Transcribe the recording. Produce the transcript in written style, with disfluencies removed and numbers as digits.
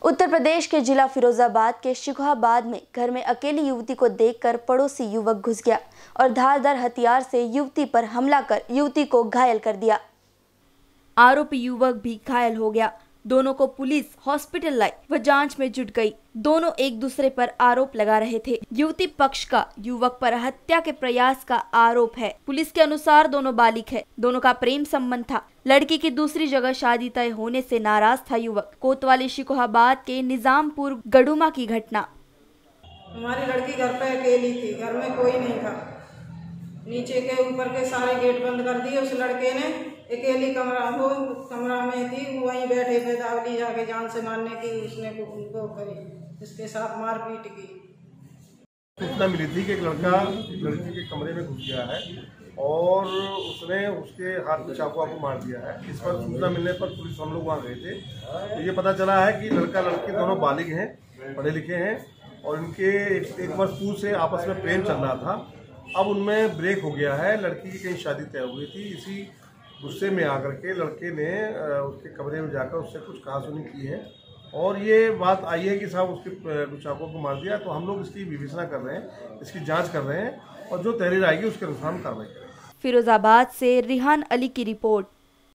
उत्तर प्रदेश के जिला फिरोजाबाद के शिकोहाबाद में घर में अकेली युवती को देखकर पड़ोसी युवक घुस गया और धारदार हथियार से युवती पर हमला कर युवती को घायल कर दिया। आरोपी युवक भी घायल हो गया। दोनों को पुलिस हॉस्पिटल लाई व जांच में जुट गई। दोनों एक दूसरे पर आरोप लगा रहे थे। युवती पक्ष का युवक पर हत्या के प्रयास का आरोप है। पुलिस के अनुसार दोनों बालिग है। दोनों का प्रेम संबंध था। लड़की की दूसरी जगह शादी तय होने से नाराज था युवक। कोतवाली शिकोहाबाद के निजामपुर गडुमा की घटना। हमारी लड़की घर पे अकेली थी, घर में कोई नहीं था। नीचे के ऊपर के सारे गेट बंद कर दिए। उस लड़के ने अकेली कमरा में थी, वहीं बैठे बेदावली जाके जान से मारने की उसने उनको करी, इसके साथ मारपीट की। सूचना मिली थी कि एक लड़का लड़की के कमरे में घुस गया है और उसने उसके हाथ में चाकू मार दिया है। इस पर सूचना मिलने पर पुलिस हम लोग वहाँ गए थे तो ये पता चला है कि लड़का लड़की दोनों बालिग हैं, पढ़े लिखे हैं और इनके एक वर्ष पूर्व से आपस में प्रेम चल रहा था। अब उनमें ब्रेक हो गया है। लड़की की कहीं शादी तय हुई थी। इसी गुस्से में आकर के लड़के ने उसके कमरे में जाकर उससे कुछ कहासुनी की है और ये बात आई है कि साहब उसके चाकू को मार दिया। तो हम लोग इसकी विवेचना कर रहे हैं, इसकी जांच कर रहे हैं और जो तहरीर आएगी उसके अनुसार हम कार्रवाई करेंगे। फिरोजाबाद से रिहान अली की रिपोर्ट।